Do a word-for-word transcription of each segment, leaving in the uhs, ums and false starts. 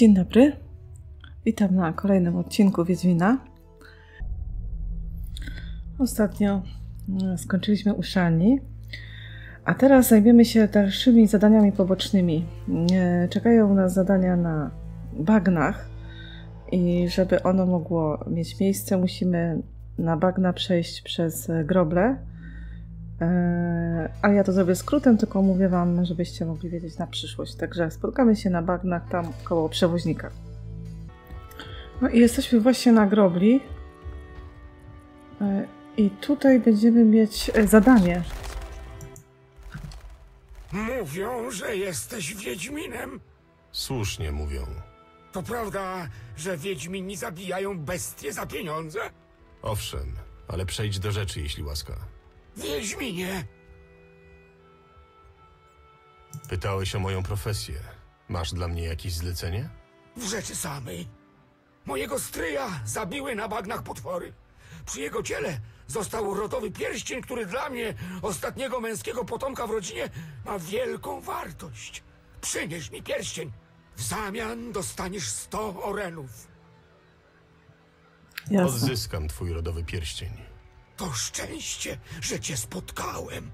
Dzień dobry, witam na kolejnym odcinku Wiedźmina. Ostatnio skończyliśmy u Szani, a teraz zajmiemy się dalszymi zadaniami pobocznymi. Czekają nas zadania na bagnach i żeby ono mogło mieć miejsce, musimy na bagna przejść przez groble. Ale ja to zrobię skrótem, tylko mówię wam, żebyście mogli wiedzieć na przyszłość. Także spotkamy się na bagnach tam koło przewoźnika. No i jesteśmy właśnie na grobli. I tutaj będziemy mieć zadanie. Mówią, że jesteś Wiedźminem. Słusznie mówią. To prawda, że Wiedźmini zabijają bestie za pieniądze? Owszem, ale przejdź do rzeczy, jeśli łaska. Wiedźminie! Pytałeś o moją profesję. Masz dla mnie jakieś zlecenie? W rzeczy samej. Mojego stryja zabiły na bagnach potwory. Przy jego ciele został rodowy pierścień, który dla mnie, ostatniego męskiego potomka w rodzinie, ma wielką wartość. Przynieś mi pierścień. W zamian dostaniesz sto orenów. Jasne. Odzyskam twój rodowy pierścień. To szczęście, że cię spotkałem.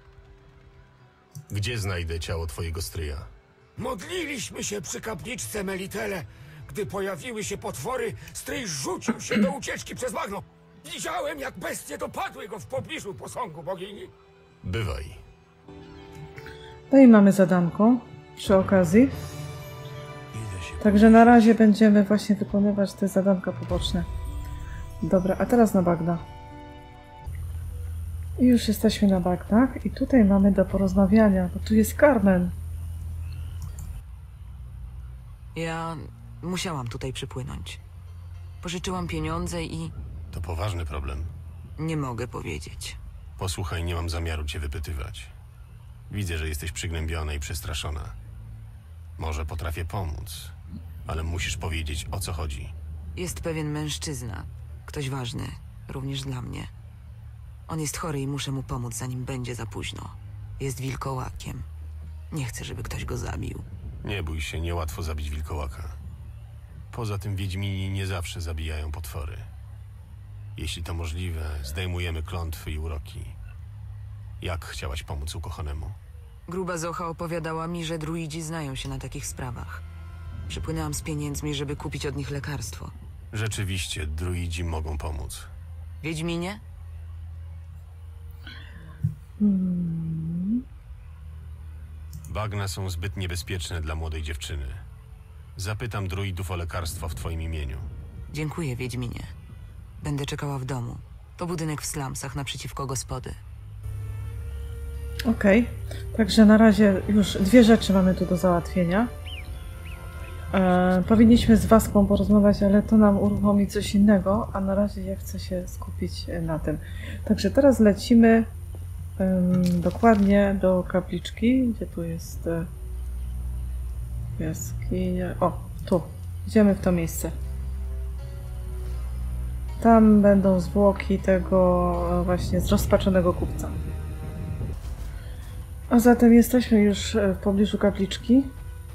Gdzie znajdę ciało twojego stryja? Modliliśmy się przy kapliczce Melitele. Gdy pojawiły się potwory, stryj rzucił się do ucieczki przez bagno. Widziałem, jak bestie dopadły go w pobliżu posągu bogini. Bywaj. No i mamy zadanko przy okazji. Także na razie będziemy właśnie wykonywać te zadanka poboczne. Dobra, a teraz na bagna. I już jesteśmy na bagnach i tutaj mamy do porozmawiania, bo tu jest Carmen. Ja musiałam tutaj przypłynąć. Pożyczyłam pieniądze i To poważny problem. nie mogę powiedzieć. Posłuchaj, nie mam zamiaru cię wypytywać. Widzę, że jesteś przygnębiona i przestraszona. Może potrafię pomóc, ale musisz powiedzieć, o co chodzi. Jest pewien mężczyzna, ktoś ważny, również dla mnie. On jest chory i muszę mu pomóc, zanim będzie za późno. Jest wilkołakiem. Nie chcę, żeby ktoś go zabił. Nie bój się, niełatwo zabić wilkołaka. Poza tym wiedźmini nie zawsze zabijają potwory. Jeśli to możliwe, zdejmujemy klątwy i uroki. Jak chciałaś pomóc ukochanemu? Gruba Zocha opowiadała mi, że druidzi znają się na takich sprawach. Przypłynęłam z pieniędzmi, żeby kupić od nich lekarstwo. Rzeczywiście, druidzi mogą pomóc. Wiedźminie? Hmm. Bagna są zbyt niebezpieczne dla młodej dziewczyny. Zapytam druidów o lekarstwo w twoim imieniu. Dziękuję, Wiedźminie. Będę czekała w domu. To budynek w slumsach naprzeciwko gospody. Okej, okay. Także na razie już dwie rzeczy mamy tu do załatwienia. E, powinniśmy z Waską porozmawiać, ale to nam uruchomi coś innego, a na razie ja chcę się skupić na tym. Także teraz lecimy um, dokładnie do kapliczki, gdzie tu jest e, jaskinia. O, tu. Idziemy w to miejsce. Tam będą zwłoki tego właśnie zrozpaczonego kupca. A zatem jesteśmy już w pobliżu kapliczki.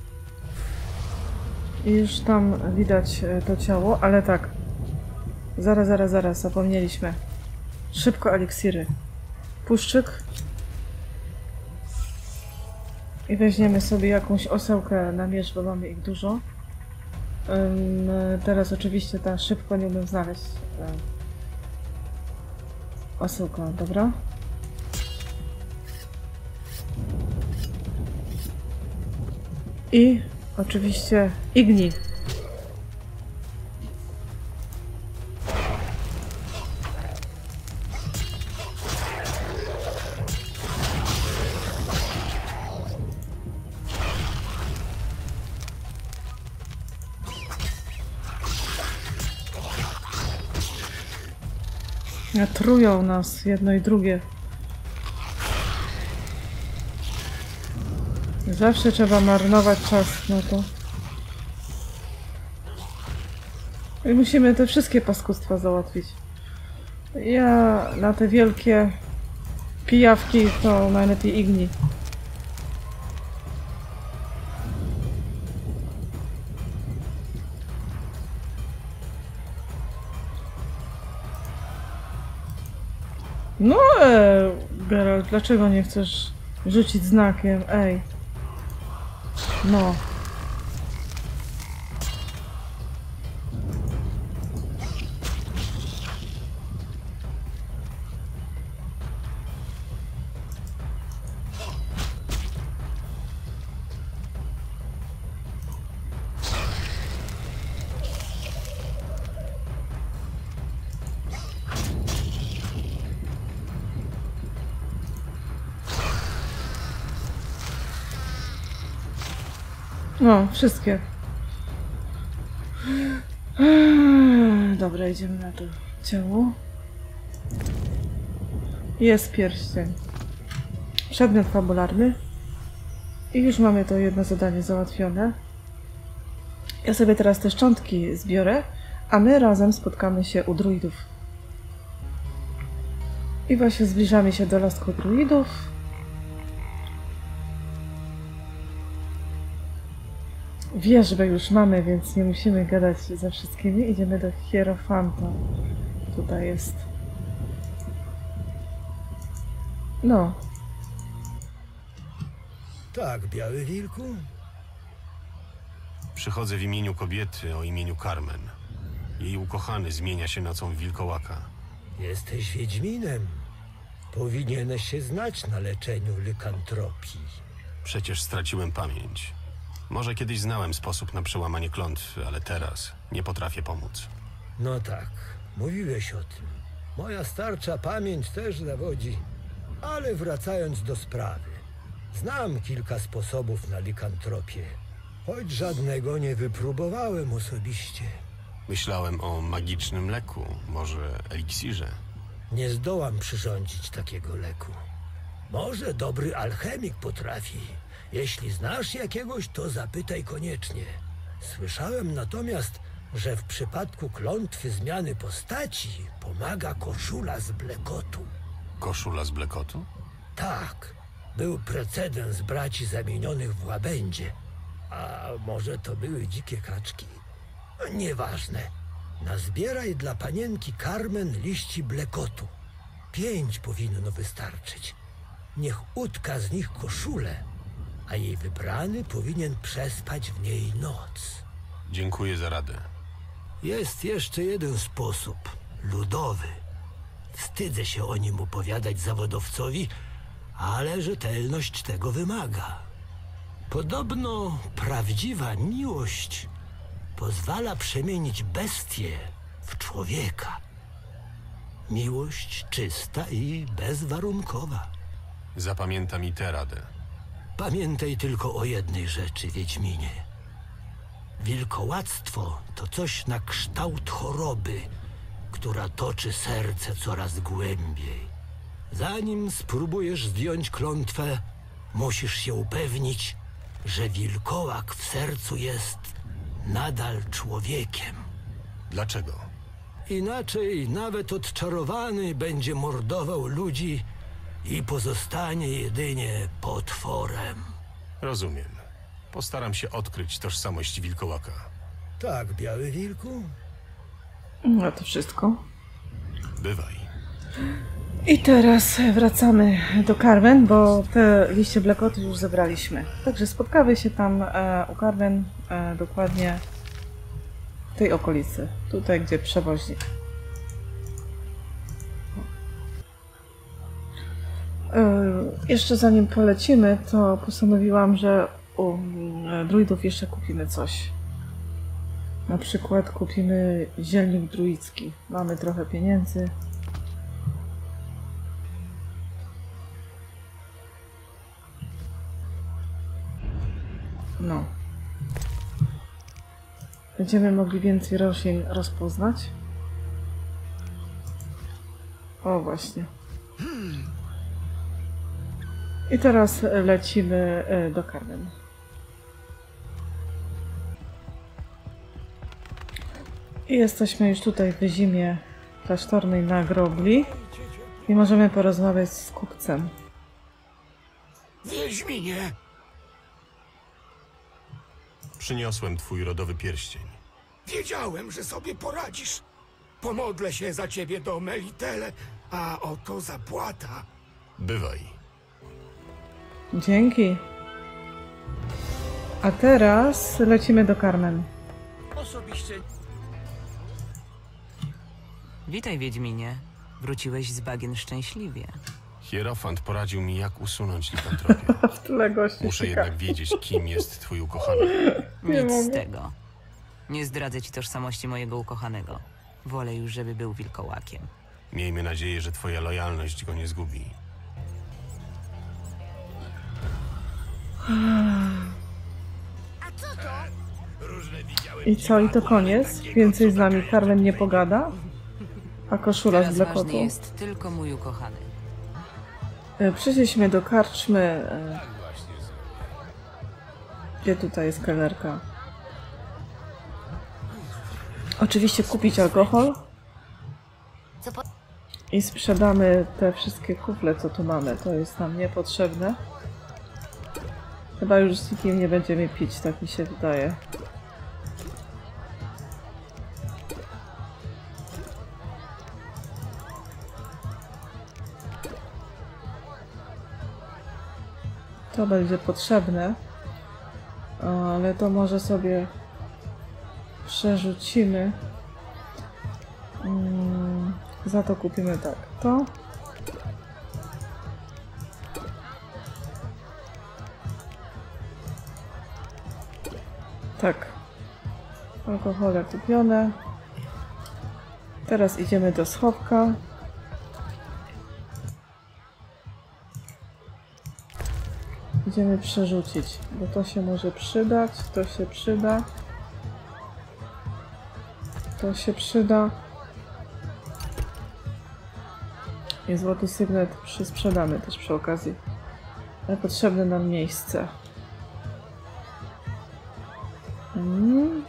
I już tam widać to ciało, ale tak. Zaraz, zaraz, zaraz, zapomnieliśmy. Szybko eliksiry. Puszczyk. I weźmiemy sobie jakąś osełkę na miecz, bo mamy ich dużo. Um, teraz oczywiście ta szybko nie umiem znaleźć. Um, osełka, dobra. I oczywiście igni. Trują nas jedno i drugie. Zawsze trzeba marnować czas na to. I musimy te wszystkie paskudstwa załatwić. Ja na te wielkie pijawki to najlepiej igni. No, e, Geralt, dlaczego nie chcesz rzucić znakiem? Ej. No. No, wszystkie. Dobra, idziemy na to ciało. Jest pierścień. Przedmiot fabularny. I już mamy to jedno zadanie załatwione. Ja sobie teraz te szczątki zbiorę, a my razem spotkamy się u druidów. I właśnie zbliżamy się do lasku druidów. Wierzbę już mamy, więc nie musimy gadać ze wszystkimi. Idziemy do Hierofanta. Tutaj jest. No. Tak, Biały Wilku? Przychodzę w imieniu kobiety o imieniu Carmen. Jej ukochany zmienia się nocą w wilkołaka. Jesteś Wiedźminem. Powinieneś się znać na leczeniu lykantropii. Przecież straciłem pamięć. Może kiedyś znałem sposób na przełamanie klątwy, ale teraz nie potrafię pomóc. No tak, mówiłeś o tym. Moja starcza pamięć też zawodzi. Ale wracając do sprawy. Znam kilka sposobów na likantropię. Choć żadnego nie wypróbowałem osobiście. Myślałem o magicznym leku, może eliksirze. Nie zdołam przyrządzić takiego leku. Może dobry alchemik potrafi. Jeśli znasz jakiegoś, to zapytaj koniecznie. Słyszałem natomiast, że w przypadku klątwy zmiany postaci pomaga koszula z blekotu. Koszula z blekotu? Tak, był precedens braci zamienionych w łabędzie. A może to były dzikie kaczki? Nieważne. Nazbieraj dla panienki Carmen liści blekotu. Pięć powinno wystarczyć. Niech utka z nich koszulę, a jej wybrany powinien przespać w niej noc. Dziękuję za radę. Jest jeszcze jeden sposób, ludowy. Wstydzę się o nim opowiadać zawodowcowi, ale rzetelność tego wymaga. Podobno prawdziwa miłość pozwala przemienić bestię w człowieka. Miłość czysta i bezwarunkowa. Zapamiętam i tę radę. Pamiętaj tylko o jednej rzeczy, Wiedźminie. Wilkołactwo to coś na kształt choroby, która toczy serce coraz głębiej. Zanim spróbujesz zdjąć klątwę, musisz się upewnić, że wilkołak w sercu jest nadal człowiekiem. Dlaczego? Inaczej nawet odczarowany będzie mordował ludzi i pozostanie jedynie potworem. Rozumiem. Postaram się odkryć tożsamość wilkołaka. Tak, Biały Wilku? No to wszystko. Bywaj. I teraz wracamy do Carmen, bo te liście blekotu już zebraliśmy. Także spotkamy się tam e, u Carmen e, dokładnie w tej okolicy. Tutaj, gdzie przewoźnik. E, jeszcze zanim polecimy, to postanowiłam, że u e, druidów jeszcze kupimy coś. Na przykład kupimy zielnik druicki. Mamy trochę pieniędzy. No. Będziemy mogli więcej roślin rozpoznać. O, właśnie. I teraz lecimy do Carmen. I jesteśmy już tutaj w zimie klasztornej na Grobli. I możemy porozmawiać z kupcem. Wiedźminie! Przyniosłem twój rodowy pierścień. Wiedziałem, że sobie poradzisz. Pomodlę się za ciebie do Melitele, A oto zapłata. Bywaj. Dzięki. A teraz lecimy do Carmen. Osobiście Witaj, Wiedźminie. Wróciłeś z bagien szczęśliwie. Hierofant poradził mi, jak usunąć likantropię. W tyle gości Muszę szuka. jednak wiedzieć, kim jest twój ukochany. Nie Nic z mogę. tego. Nie zdradzę ci tożsamości mojego ukochanego. Wolę już, żeby był wilkołakiem. Miejmy nadzieję, że twoja lojalność go nie zgubi. I co, i to koniec? Więcej z nami Carmen nie pogada? A koszula z Teraz ważny Blackoutu? jest tylko mój ukochany. E, Przyszliśmy do karczmy. e, Gdzie tutaj jest kelnerka? Oczywiście kupić alkohol. I sprzedamy te wszystkie kufle, co tu mamy. To jest nam niepotrzebne. Chyba już z nikim nie będziemy pić, tak mi się wydaje. To będzie potrzebne, ale to może sobie przerzucimy. Mm, za to kupimy tak, to. Tak. Alkohole kupione. Teraz idziemy do schowka. Idziemy przerzucić, bo to się może przydać, to się przyda. To się przyda. I złoty sygnet przysprzedamy też przy okazji. Ale potrzebne nam miejsce. Mm.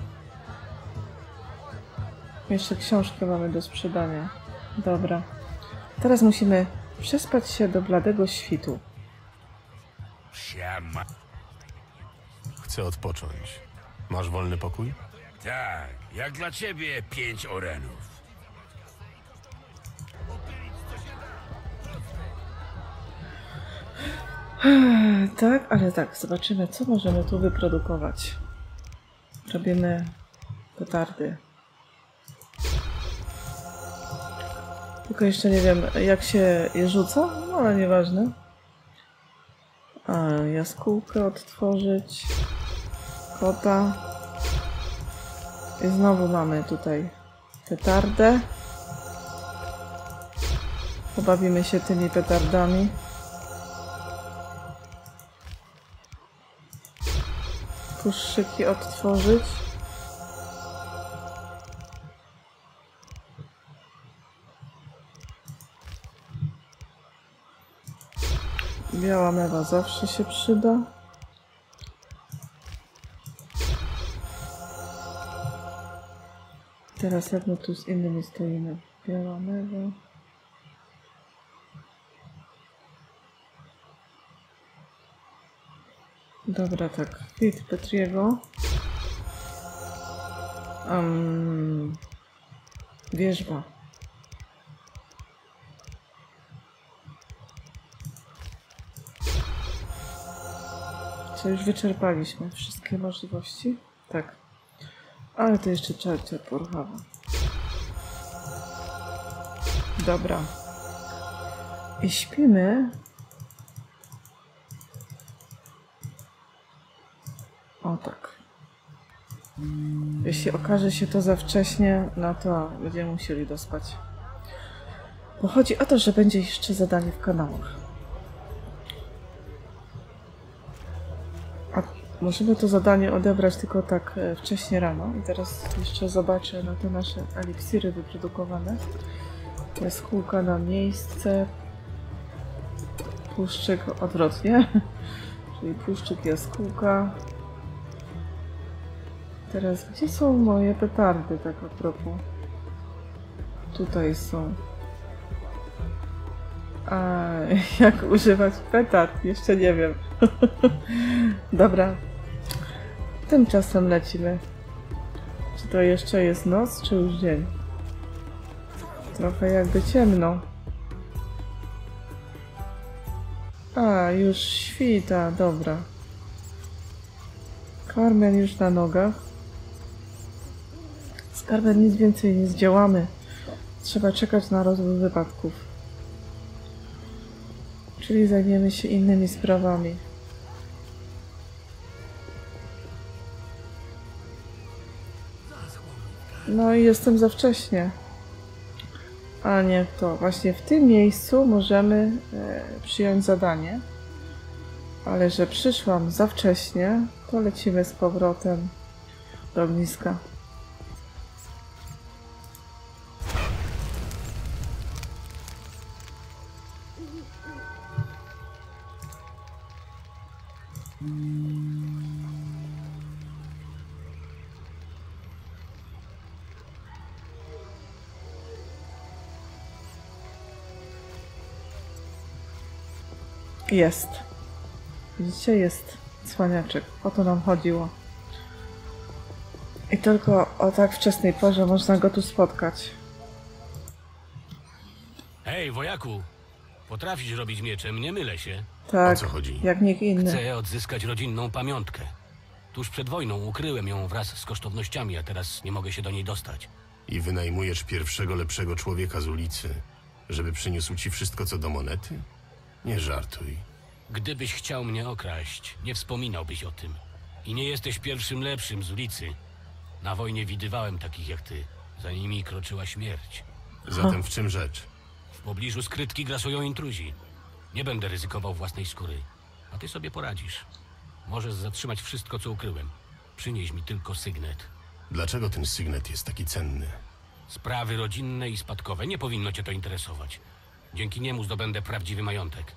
Jeszcze książkę mamy do sprzedania. Dobra. Teraz musimy przespać się do bladego świtu. Siema. Chcę odpocząć. Masz wolny pokój? Tak, jak dla ciebie pięć orenów. Tak, ale tak, zobaczymy, co możemy tu wyprodukować. Robimy petardy. Tylko jeszcze nie wiem, jak się je rzuca, no ale nieważne. A, jaskółkę odtworzyć. Kota. I znowu mamy tutaj petardę. Pobawimy się tymi petardami. Puszczyki odtworzyć. Biała mewa zawsze się przyda. Teraz jak my tu z innymi stoimy? Biała mewa. Dobra, tak. Kwit Petriego. Um, wierzba. Co, już wyczerpaliśmy wszystkie możliwości? Tak. Ale to jeszcze czarcia porwawa. Dobra. I śpimy. O tak. Jeśli okaże się to za wcześnie, no to będziemy musieli dospać. Bo chodzi o to, że będzie jeszcze zadanie w kanałach. A możemy to zadanie odebrać tylko tak e, wcześnie rano. I teraz jeszcze zobaczę na te nasze eliksiry wyprodukowane. Jaskółka na miejsce. Puszczyk odwrotnie. Czyli puszczyk, jaskółka. Teraz gdzie są moje petardy, tak a propos? Tutaj są. A jak używać petard? Jeszcze nie wiem. Dobra. Tymczasem lecimy. Czy to jeszcze jest noc, czy już dzień? Trochę jakby ciemno. A, już świta, dobra. Carmen już na nogach. Z Carmen nic więcej nie zdziałamy. Trzeba czekać na rozwój wypadków. Czyli zajmiemy się innymi sprawami. No i jestem za wcześnie. A nie, to właśnie w tym miejscu możemy e, przyjąć zadanie. Ale że przyszłam za wcześnie, to lecimy z powrotem do ogniska. Jest. Widzicie, jest cwaniaczek. O to nam chodziło. I tylko o tak wczesnej porze można go tu spotkać. Hej, wojaku! Potrafisz robić mieczem, nie mylę się. Tak, O co chodzi? jak nikt inny. Chcę odzyskać rodzinną pamiątkę. Tuż przed wojną ukryłem ją wraz z kosztownościami, a teraz nie mogę się do niej dostać. I wynajmujesz pierwszego lepszego człowieka z ulicy, żeby przyniósł ci wszystko co do monety? Nie żartuj. Gdybyś chciał mnie okraść, nie wspominałbyś o tym. I nie jesteś pierwszym lepszym z ulicy. Na wojnie widywałem takich jak ty. Za nimi kroczyła śmierć. Zatem w czym rzecz? W pobliżu skrytki grasują intruzi. Nie będę ryzykował własnej skóry. A ty sobie poradzisz. Możesz zatrzymać wszystko, co ukryłem. Przynieś mi tylko sygnet. Dlaczego ten sygnet jest taki cenny? Sprawy rodzinne i spadkowe. Nie powinno cię to interesować. Dzięki niemu zdobędę prawdziwy majątek.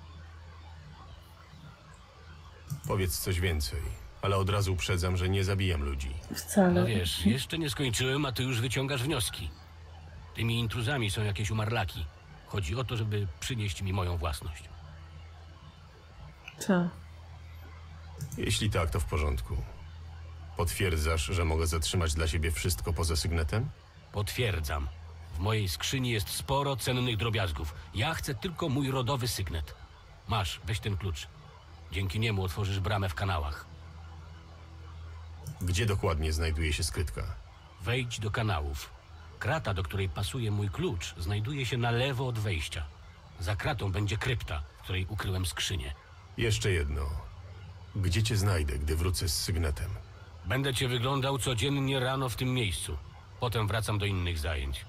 Powiedz coś więcej, ale od razu uprzedzam, że nie zabijam ludzi. Wcale. No wiesz, jeszcze nie skończyłem, a ty już wyciągasz wnioski. Tymi intruzami są jakieś umarlaki. Chodzi o to, żeby przynieść mi moją własność. Co? Jeśli tak, to w porządku. Potwierdzasz, że mogę zatrzymać dla siebie wszystko poza sygnetem? Potwierdzam. W mojej skrzyni jest sporo cennych drobiazgów. Ja chcę tylko mój rodowy sygnet. Masz, weź ten klucz. Dzięki niemu otworzysz bramę w kanałach. Gdzie dokładnie znajduje się skrytka? Wejdź do kanałów. Krata, do której pasuje mój klucz, znajduje się na lewo od wejścia. Za kratą będzie krypta, w której ukryłem skrzynię. Jeszcze jedno. Gdzie cię znajdę, gdy wrócę z sygnetem? Będę cię wyglądał codziennie rano w tym miejscu. Potem wracam do innych zajęć.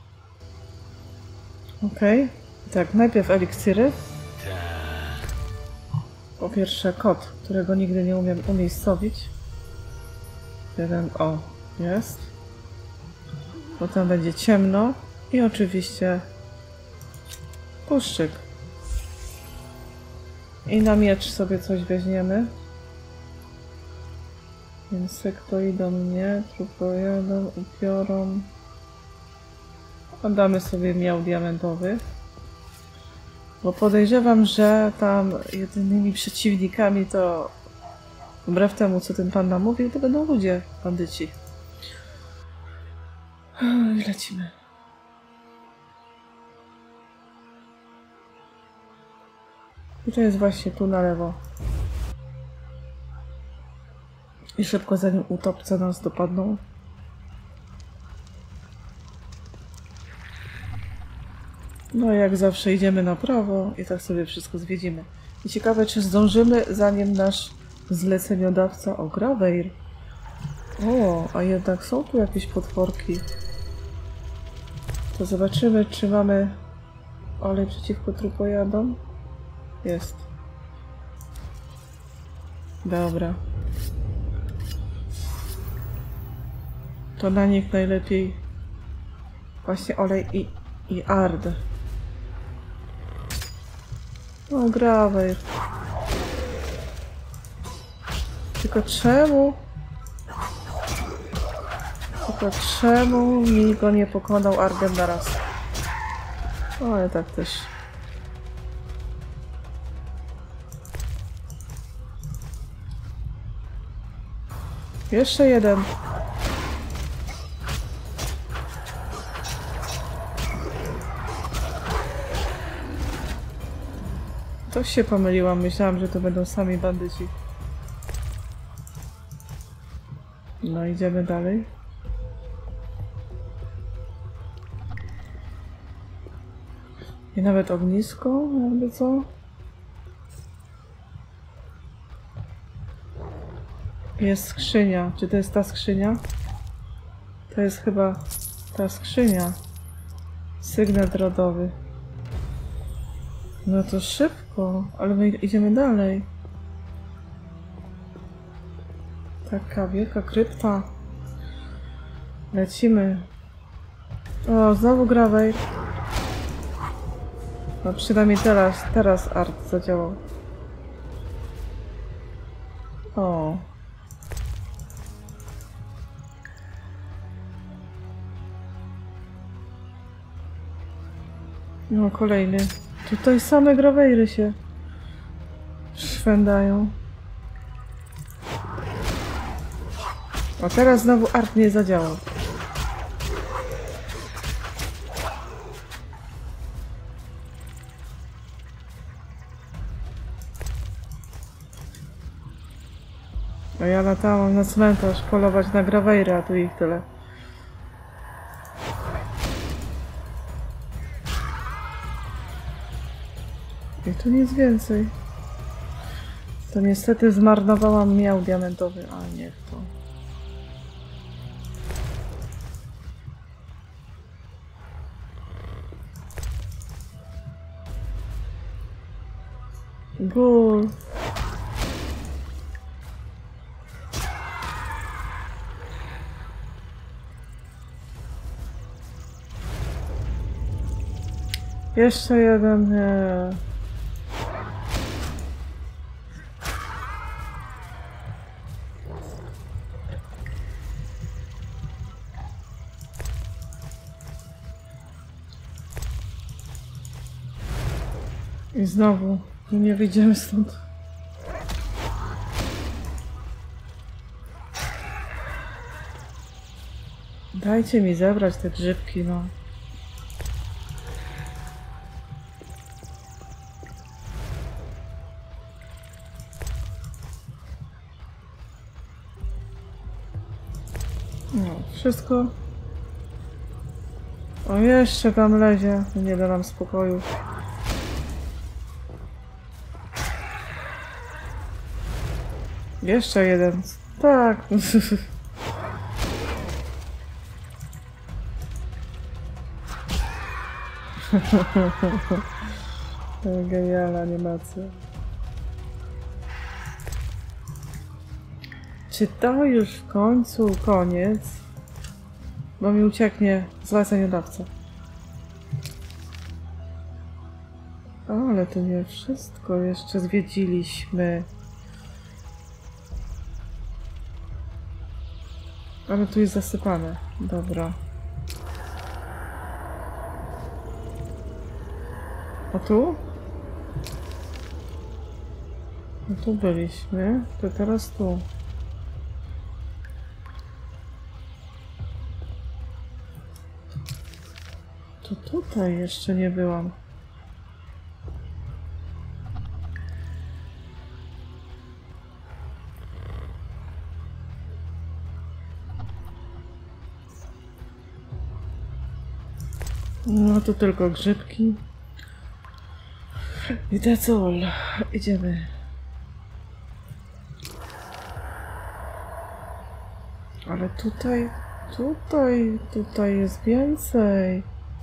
Okej. Okay. Tak, najpierw eliksiry. Tak. Po pierwsze kod, którego nigdy nie umiem umiejscowić. Jeden, o, jest. Potem będzie ciemno i oczywiście puszczyk. I na miecz sobie coś weźmiemy. Insektoidą nie, trupojadą, upiorą. Damy sobie miał diamentowy. Bo podejrzewam, że tam jedynymi przeciwnikami to, wbrew temu, co ten pan nam mówił, to będą ludzie, bandyci. I lecimy. I to jest właśnie tu na lewo. I szybko, zanim utopce nas dopadną. No jak zawsze idziemy na prawo i tak sobie wszystko zwiedzimy. I ciekawe, czy zdążymy, zanim nasz zleceniodawca... O, Graveir. O, a jednak są tu jakieś potworki. To zobaczymy, czy mamy olej przeciwko trupojadom. Jest. Dobra. To na nich najlepiej właśnie olej i, i ard. O, Graveir. Tylko czemu? Tylko czemu mi go nie pokonał ardem na raz? O, ale tak też. Jeszcze jeden. Coś się pomyliłam, myślałam, że to będą sami bandyci. No, idziemy dalej. I nawet ognisko, jakby co? Jest skrzynia. Czy to jest ta skrzynia? To jest chyba ta skrzynia. Sygnet rodowy. No to szybko, ale my idziemy dalej. Taka wielka krypta. Lecimy. O, znowu grawej. No przynajmniej teraz, teraz art zadziałał. O. No kolejny. Tutaj same grawejry się szwędają. A teraz znowu art nie zadziałał. A ja latałam na cmentarz polować na grawejry, a tu ich tyle. I tu nic więcej. To niestety zmarnowałam miał diamentowy, a niech to. Gul. Jeszcze jeden. Nie. I znowu nie wyjdziemy stąd. Dajcie mi zebrać te grzybki, no. No, wszystko. O, jeszcze tam lezie. Nie da nam spokoju. Jeszcze jeden. Tak. Genialna animacja. Czy to już w końcu koniec? Bo mi ucieknie zleceniodawca. Ale to nie wszystko. Jeszcze zwiedziliśmy. Ale tu jest zasypane. Dobra. A tu? No tu byliśmy. To teraz tu. To tutaj jeszcze nie byłam. No to tylko grzybki. I that's all. Idziemy. Ale tutaj, tutaj, tutaj jest więcej.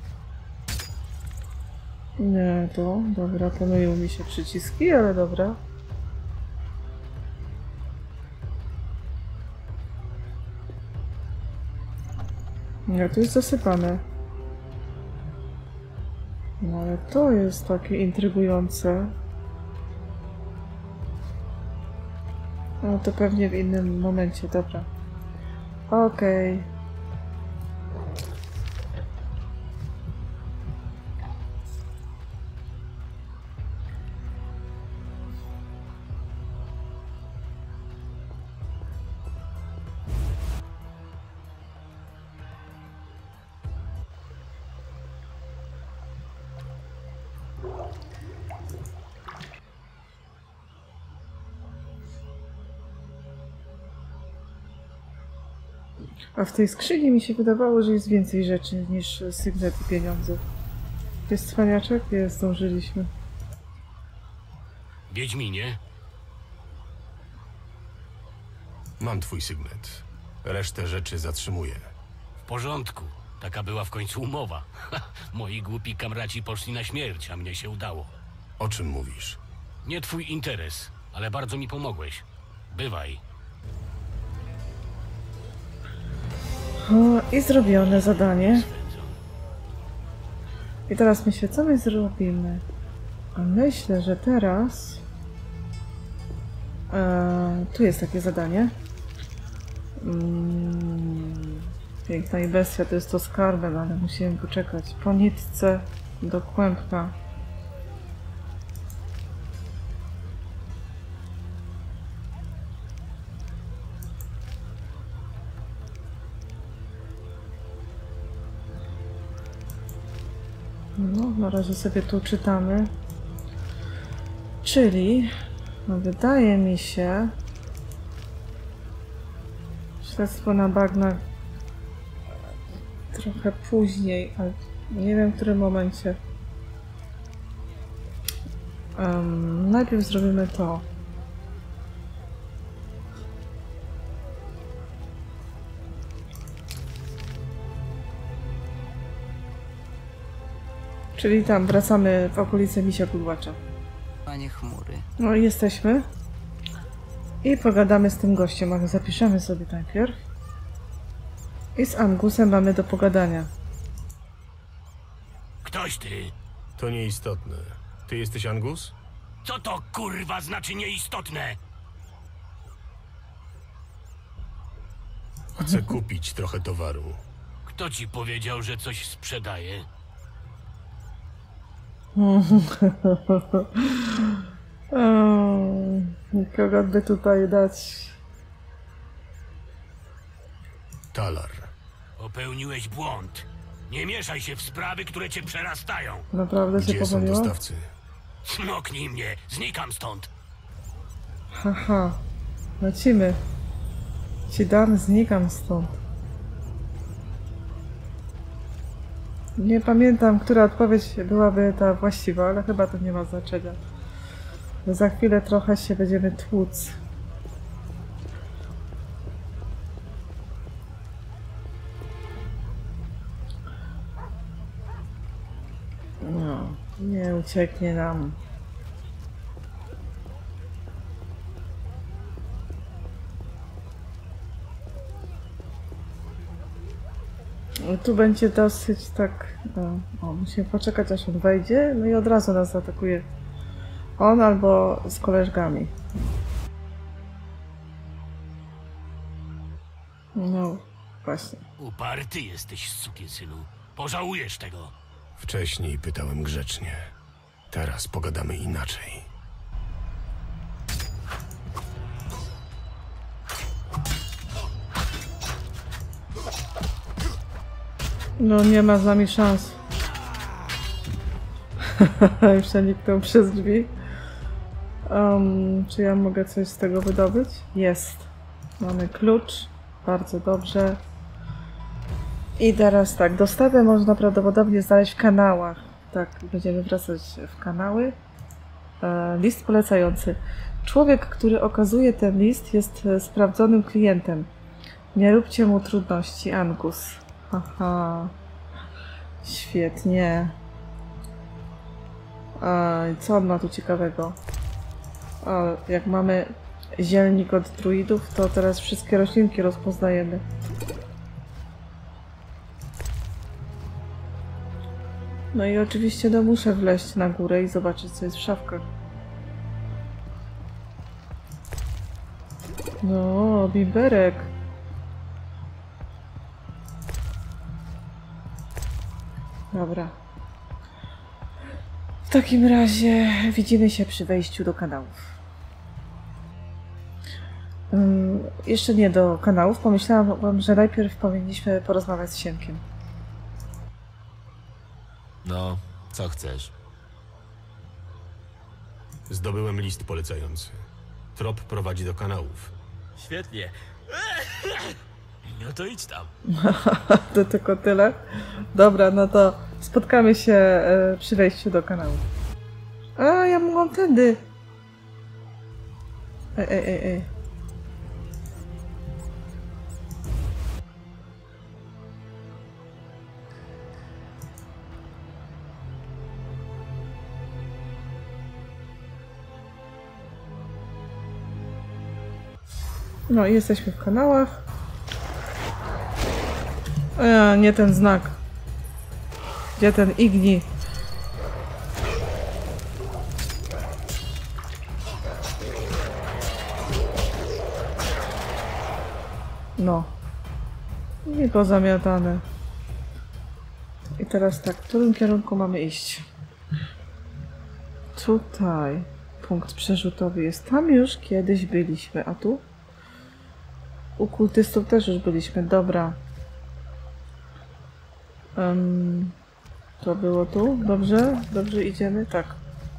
Nie, to, dobra, panują mi się przyciski, ale dobra. Nie, tu jest zasypane. No ale to jest takie intrygujące. No to pewnie w innym momencie, dobra. Okej. Okay. A w tej skrzyni mi się wydawało, że jest więcej rzeczy niż sygnet i pieniądze. Jest cwaniaczek? Jest, zdążyliśmy. Wiedźminie, Mam twój sygnet. Resztę rzeczy zatrzymuję. w porządku. Taka była w końcu umowa. Moi głupi kamraci poszli na śmierć, a mnie się udało. O czym mówisz? Nie twój interes, ale bardzo mi pomogłeś. Bywaj. O, i zrobione zadanie. I teraz myślę, co my zrobimy? A myślę, że teraz... E, tu jest takie zadanie. Mm, piękna i bestia to jest to skarbem, ale musimy poczekać. Po nitce do kłębka. No, na razie sobie tu czytamy. Czyli, no wydaje mi się, śledztwo na bagnach trochę później, ale nie wiem w którym momencie. Um, najpierw zrobimy to. Czyli tam wracamy w okolice Misia Kudłacza. Panie chmury. No i jesteśmy. I pogadamy z tym gościem, ale zapiszemy sobie najpierw. I z Angusem mamy do pogadania. Ktoś ty? To nieistotne. Ty jesteś Angus? Co to kurwa znaczy nieistotne? Chcę kupić trochę towaru. Kto ci powiedział, że coś sprzedaje? O, nikogo by tutaj dać. Talar. Popełniłeś błąd. Nie mieszaj się w sprawy, które cię przerastają. Naprawdę się Gdzie są pomyliło? dostawcy? Smoknij mnie, znikam stąd. Haha, lecimy. Ci dam, znikam stąd. Nie pamiętam, która odpowiedź byłaby ta właściwa, ale chyba to nie ma znaczenia. Za chwilę trochę się będziemy tłuc. No, nie ucieknie nam. Tu będzie dosyć tak... O, o, musimy poczekać, aż on wejdzie, no i od razu nas zaatakuje. On albo z koleżkami. No, właśnie. Uparty jesteś, sukinsynu. Pożałujesz tego. Wcześniej pytałem grzecznie. Teraz pogadamy inaczej. No nie ma z nami szans. Już przeniknął przez drzwi. Um, czy ja mogę coś z tego wydobyć? Jest. Mamy klucz. Bardzo dobrze. I teraz tak, dostawę można prawdopodobnie znaleźć w kanałach. Tak, będziemy wracać w kanały. E, list polecający. Człowiek, który okazuje ten list, jest e, sprawdzonym klientem. Nie róbcie mu trudności, Angus. Aha. Świetnie. A, co on ma tu ciekawego? A, jak mamy zielnik od druidów, to teraz wszystkie roślinki rozpoznajemy. No i oczywiście no muszę wleźć na górę i zobaczyć, co jest w szafkach. No, biberek. Dobra. W takim razie widzimy się przy wejściu do kanałów. Um, jeszcze nie do kanałów. Pomyślałam, że najpierw powinniśmy porozmawiać z Sienkiem. No, co chcesz? Zdobyłem list polecający. Trop prowadzi do kanałów. Świetnie. No to idź tam. To tylko tyle. Dobra, no to spotkamy się e, przy wejściu do kanału. A, ja mogłam tędy. Ej, ej, ej, ej. No i jesteśmy w kanałach. E, nie ten znak. Gdzie ten Igni? No. I pozamiatane. I teraz tak, w którym kierunku mamy iść? Tutaj. Punkt przerzutowy jest. Tam już kiedyś byliśmy, a tu? U kultystów też już byliśmy. Dobra. Um, to było tu? Dobrze? Dobrze idziemy? Tak.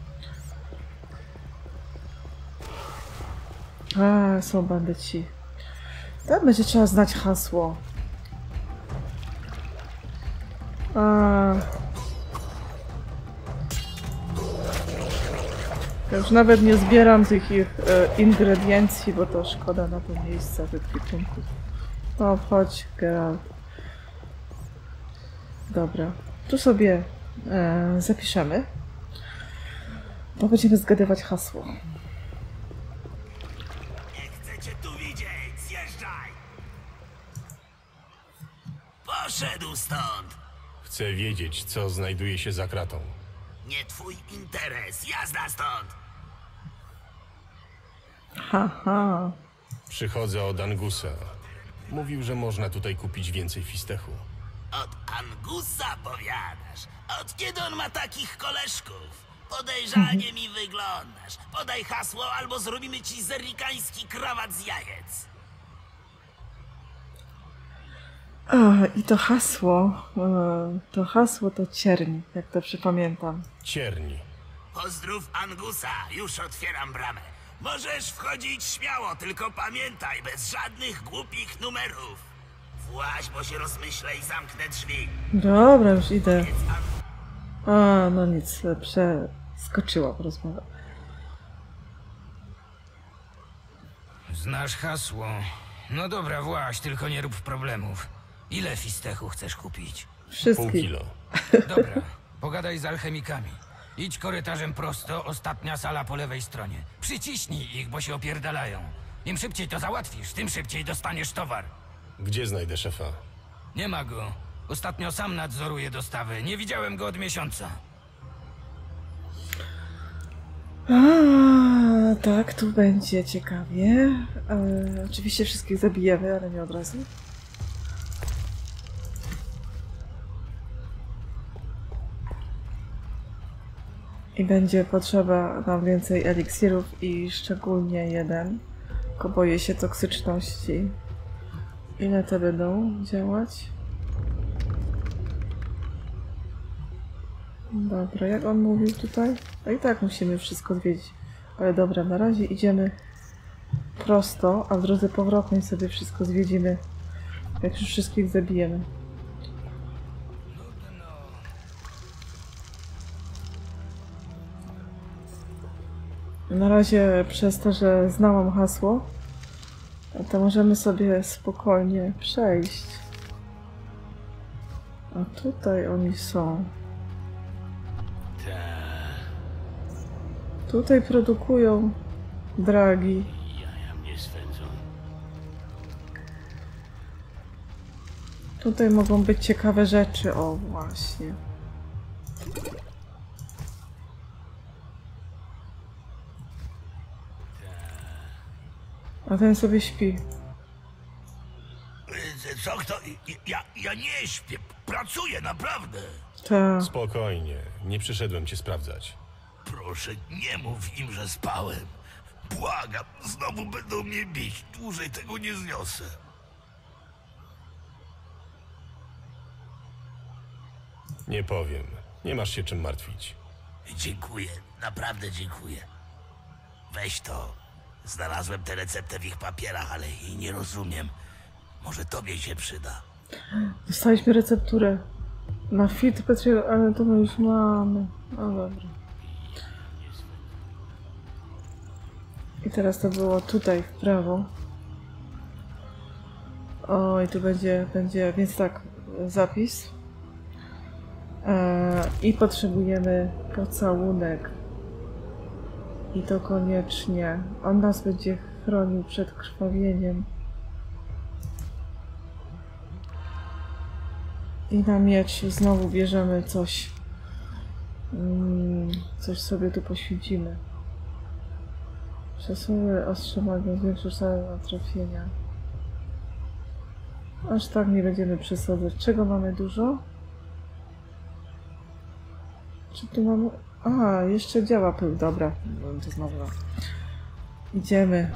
A, są bandyci. Tam będzie trzeba znać hasło. A. Ja już nawet nie zbieram tych ich e, ingrediencji, bo to szkoda na to miejsca, tych punktów. No, chodź, Geralt. Dobra. Tu sobie e, zapiszemy. Bo będziemy zgadywać hasło. Nie chcę cię tu widzieć, zjeżdżaj! Poszedł stąd! Chcę wiedzieć, co znajduje się za kratą. Nie twój interes, jazda stąd! Haha. Przychodzę od Angusa. Mówił, że można tutaj kupić więcej fistechu. Od Angusa powiadasz? Od kiedy on ma takich koleżków? Podejrzanie mi wyglądasz. Podaj hasło, albo zrobimy ci zerikański krawat z jajec. A, i to hasło, e, to hasło to cierń, jak to przypamiętam. Cierni. Pozdrów Angusa, już otwieram bramę. Możesz wchodzić śmiało, tylko pamiętaj, bez żadnych głupich numerów. Właź, bo się rozmyślę i zamknę drzwi. Dobra, już idę. Powiedz An- A, no nic, przeskoczyła rozmowa. Znasz hasło. No dobra, właź, tylko nie rób problemów. Ile fistechu chcesz kupić? Pół Wszystkich. kilo. Dobra, pogadaj z alchemikami. Idź korytarzem prosto, ostatnia sala po lewej stronie. Przyciśnij ich, bo się opierdalają. Im szybciej to załatwisz, tym szybciej dostaniesz towar. Gdzie znajdę szefa? Nie ma go. Ostatnio sam nadzoruje dostawy. Nie widziałem go od miesiąca. A, tak, tu będzie ciekawie. E, oczywiście wszystkich zabijemy, ale nie od razu. I będzie potrzeba nam więcej eliksirów i szczególnie jeden. Tylko boję się toksyczności. Ile te będą działać? Dobra, jak on mówił tutaj? No i tak musimy wszystko zwiedzić. Ale dobra, na razie idziemy prosto, a w drodze powrotnej sobie wszystko zwiedzimy. Jak już wszystkich zabijemy. Na razie przez to, że znałam hasło, to możemy sobie spokojnie przejść. A tutaj oni są. Tutaj produkują dragi. Jaja mnie swędzą. Tutaj mogą być ciekawe rzeczy. O, właśnie. A ten sobie śpi. Co kto? Ja, ja nie śpię, pracuję, naprawdę. Ta. Spokojnie, nie przyszedłem cię sprawdzać. Proszę, nie mów im, że spałem. Błagam, znowu będą mnie bić. Dłużej tego nie zniosę. Nie powiem. Nie masz się czym martwić. Dziękuję, naprawdę dziękuję. Weź to. Znalazłem tę receptę w ich papierach, ale jej nie rozumiem. Może tobie się przyda. Dostaliśmy recepturę na filtr Petriego, ale to my już mamy. No dobra. I teraz to było tutaj w prawo. O, i tu będzie, będzie, więc tak, zapis. E, I potrzebujemy pocałunek. I to koniecznie. On nas będzie chronił przed krwawieniem. I na miecz znowu bierzemy coś. Mm, coś sobie tu poświęcimy. Przesuwy ostrze magii zwiększa szanse na trafienia. Aż tak nie będziemy przesadzać. Czego mamy dużo? Czy tu mamy... A, jeszcze działa pył. Dobra, to znowu. Idziemy.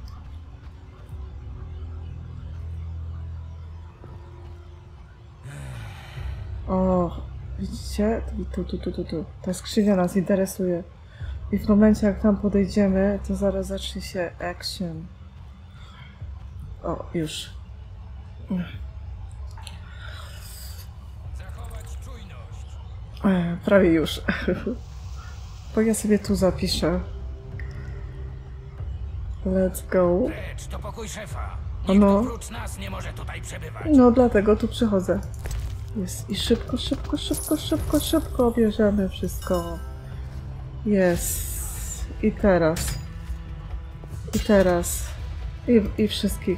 O, widzicie? Tu, tu, tu, tu, tu. Ta skrzynia nas interesuje. I w momencie, jak tam podejdziemy, to zaraz zacznie się action. O, już. Zachować czujność. E, prawie już. Bo ja sobie tu zapiszę. Let's go. Precz, to pokój szefa. O Nikt no. oprócz nas nie może tutaj przebywać. No, dlatego tu przychodzę. Jest. I szybko, szybko, szybko, szybko, szybko bierzemy wszystko. Jest. I teraz. I teraz. I, i wszystkich.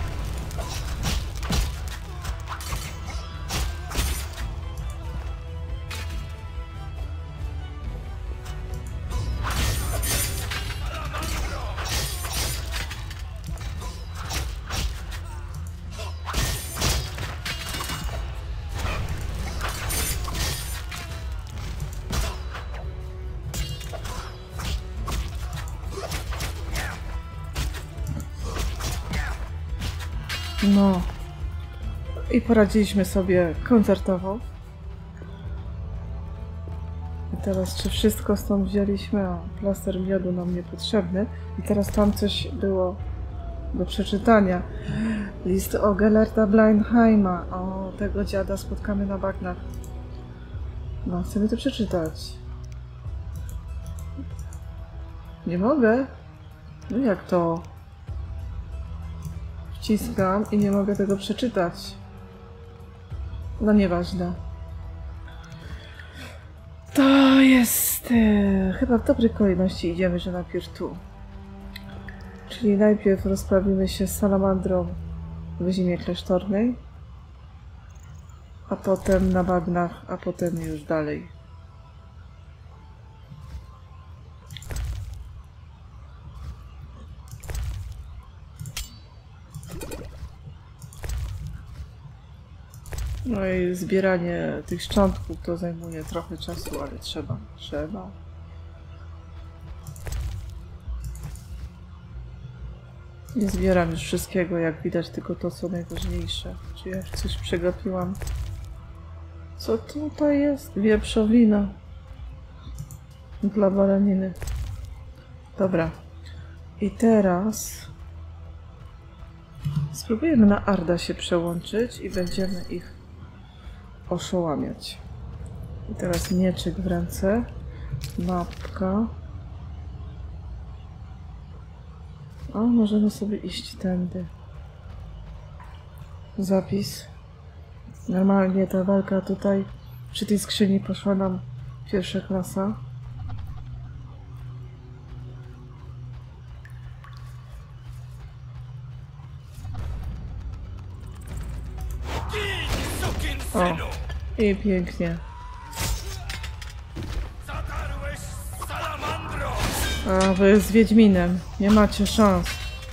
No. I poradziliśmy sobie koncertowo. I teraz czy wszystko stąd wzięliśmy? O, plaster miodu nam niepotrzebny. I teraz tam coś było do przeczytania. List o Gellerta Blindheima. O, tego dziada spotkamy na bagnach. No, chcemy to przeczytać. Nie mogę? No jak to? Wciskam i nie mogę tego przeczytać. No nieważne. To jest... E, chyba w dobrej kolejności idziemy, że najpierw tu. Czyli najpierw rozprawimy się z salamandrą w zimie klasztornej, a potem na bagnach, a potem już dalej. No i zbieranie tych szczątków to zajmuje trochę czasu, ale trzeba, trzeba. Nie zbieram już wszystkiego, jak widać, tylko to, co najważniejsze. Czy ja coś przegapiłam? Co tutaj jest? Wieprzowina. Dla baraniny. Dobra. I teraz... spróbujemy na Arda się przełączyć i będziemy ich oszołamiać. I teraz mieczyk w ręce. Mapka. O, możemy sobie iść tędy. Zapis. Normalnie ta walka tutaj przy tej skrzyni poszła nam pierwsza klasa. O, i pięknie. Zatarłeś salamandro! A, wy z Wiedźminem. Nie macie szans.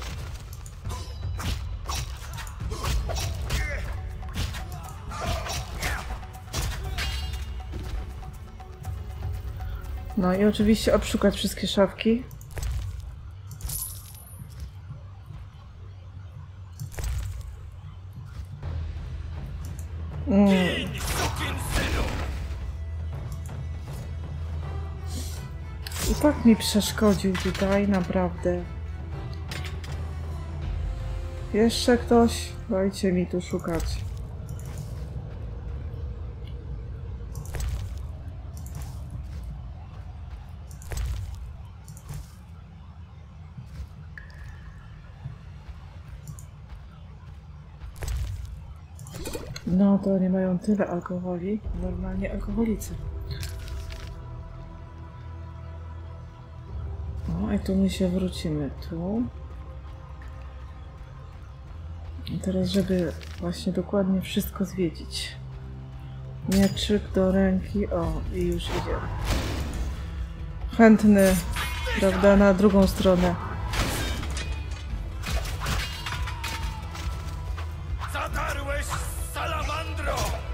No i oczywiście obszukać wszystkie szafki. Mm. I tak mi przeszkodził tutaj, naprawdę. Jeszcze ktoś? Dajcie mi tu szukać. No to nie mają tyle alkoholi. Normalnie alkoholicy. No i tu my się wrócimy. Tu. I teraz, żeby właśnie dokładnie wszystko zwiedzić. Mieczyk do ręki. O, i już idziemy. Chętny, prawda, na drugą stronę. Zatarłeś salamandro!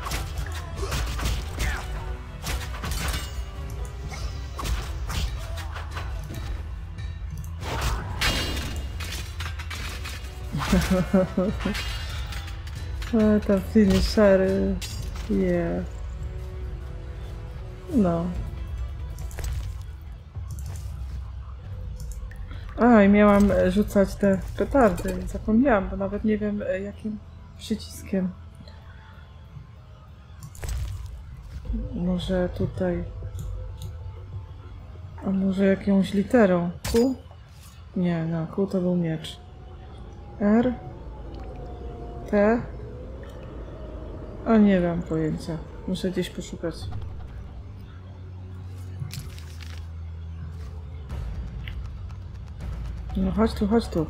Ale tam finishery. Yeah. No. A, i miałam rzucać te petardy. Zapomniałam, bo nawet nie wiem jakim przyciskiem. Może tutaj. A może jakąś literą? Q? Nie, no, Q to był miecz. R? T? A nie mam pojęcia. Muszę gdzieś poszukać. No chodź tu, chodź tu.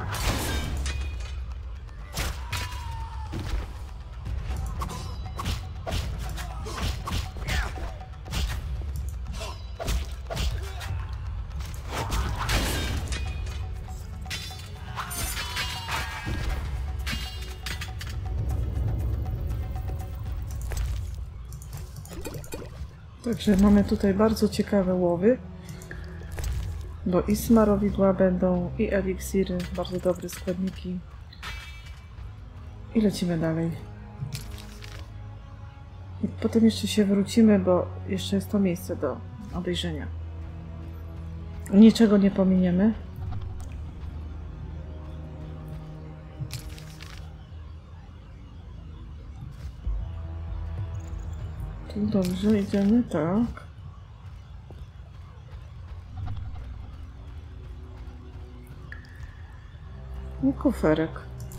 Także mamy tutaj bardzo ciekawe łowy, bo i smarowidła będą, i eliksiry, bardzo dobre składniki. I lecimy dalej. I potem jeszcze się wrócimy, bo jeszcze jest to miejsce do obejrzenia. Niczego nie pominiemy. Dobrze, idziemy, tak. I kuferek.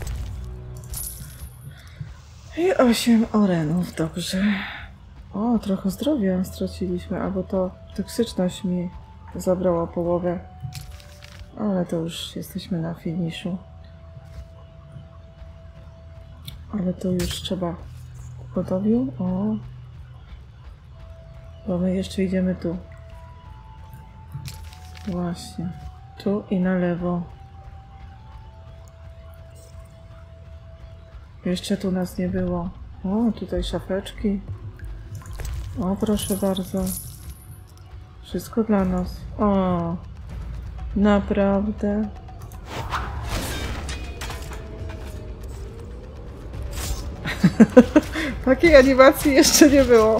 I osiem orenów, dobrze. O, trochę zdrowia straciliśmy, albo to toksyczność mi zabrała połowę. Ale to już jesteśmy na finiszu. Ale to już trzeba gotowiu. O. Bo my jeszcze idziemy tu. Właśnie. Tu i na lewo. Jeszcze tu nas nie było. O, tutaj szafeczki. O, proszę bardzo. Wszystko dla nas. O, naprawdę. Takiej animacji jeszcze nie było.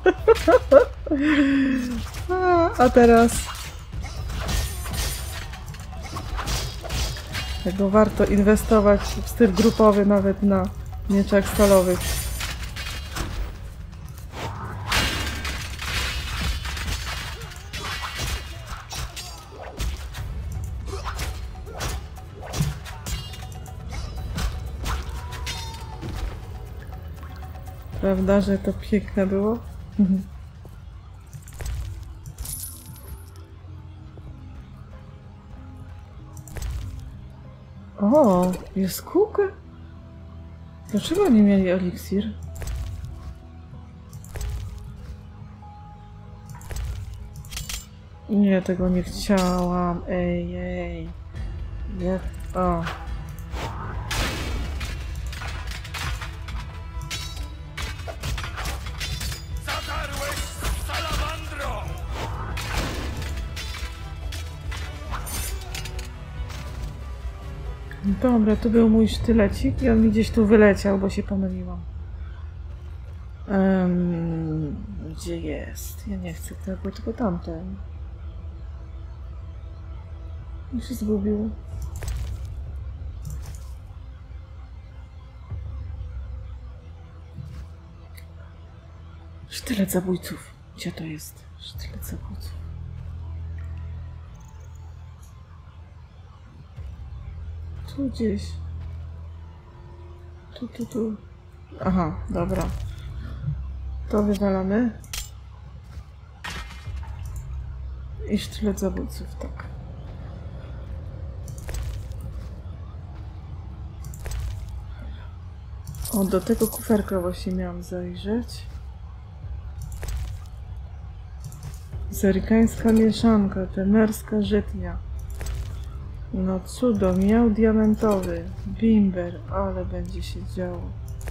A, a teraz tego warto inwestować w styl grupowy nawet na mieczach stalowych. Prawda, że to piękne było? O, jest kółka? Dlaczego oni mieli eliksir? Nie, tego nie chciałam. Ej, ej. Nie. O. Dobra, tu był mój sztylecik i on mi gdzieś tu wyleciał, bo się pomyliłam. Um, gdzie jest? Ja nie chcę tego, tylko tamten. I się zgubił. Sztylet zabójców. Gdzie to jest? Sztylet zabójców. Tu gdzieś. Tu, tu, tu. Aha, dobra. To wywalamy. I sztylet zabójców, tak. O, do tego kuferka właśnie miałam zajrzeć. Zerykańska mieszanka, temerska żytnia. No cudo, miał diamentowy, bimber, ale będzie się działo.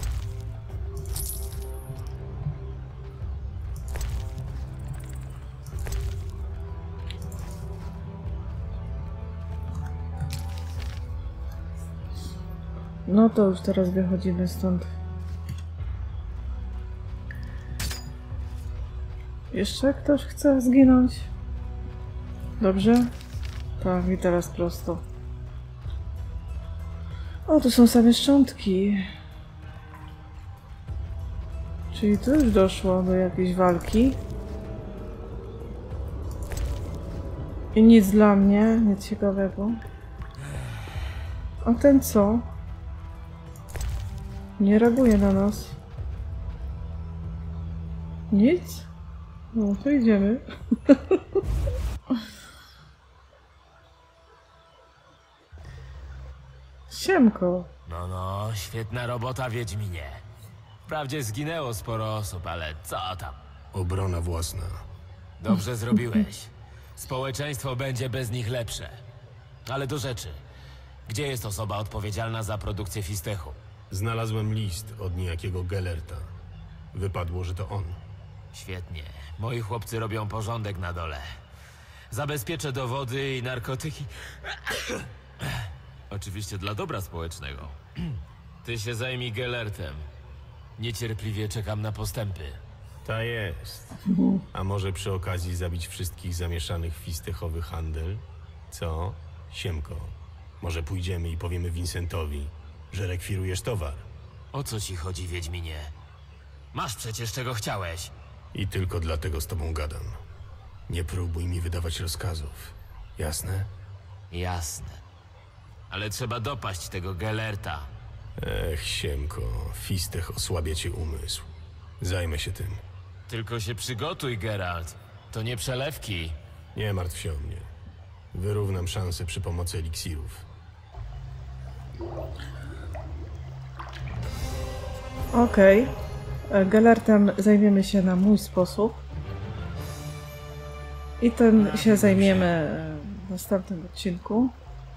No to już teraz wychodzimy stąd. Jeszcze ktoś chce zginąć? Dobrze? Tak, i teraz prosto. O, tu są same szczątki. Czyli tu już doszło do jakiejś walki. I nic dla mnie, nic ciekawego. A ten co? Nie reaguje na nas. Nic? No to idziemy. Siemko. No, no, świetna robota, Wiedźminie. Wprawdzie zginęło sporo osób, ale co tam? Obrona własna. Dobrze zrobiłeś. Społeczeństwo będzie bez nich lepsze. Ale do rzeczy. Gdzie jest osoba odpowiedzialna za produkcję fistechu? Znalazłem list od niejakiego Gellerta. Wypadło, że to on. Świetnie. Moi chłopcy robią porządek na dole. Zabezpieczę dowody i narkotyki. Oczywiście dla dobra społecznego. Ty się zajmij Gellertem. Niecierpliwie czekam na postępy. Ta jest. A może przy okazji zabić wszystkich zamieszanych w fistechowy handel? Co? Siemko. Może pójdziemy i powiemy Vincentowi, że rekwirujesz towar. O co ci chodzi, Wiedźminie? Masz przecież czego chciałeś. I tylko dlatego z tobą gadam. Nie próbuj mi wydawać rozkazów. Jasne? Jasne. Ale trzeba dopaść tego Gellerta. Ech, Siemko, fistech osłabia ci umysł. Zajmę się tym. Tylko się przygotuj, Geralt. To nie przelewki. Nie martw się o mnie. Wyrównam szanse przy pomocy eliksirów. Okej. Okay. Gellertem zajmiemy się na mój sposób. I ten się zajmiemy w następnym odcinku.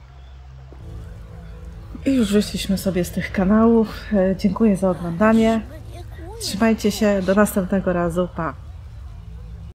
I już wyszliśmy sobie z tych kanałów. Dziękuję za oglądanie. Trzymajcie się. Do następnego razu. Pa!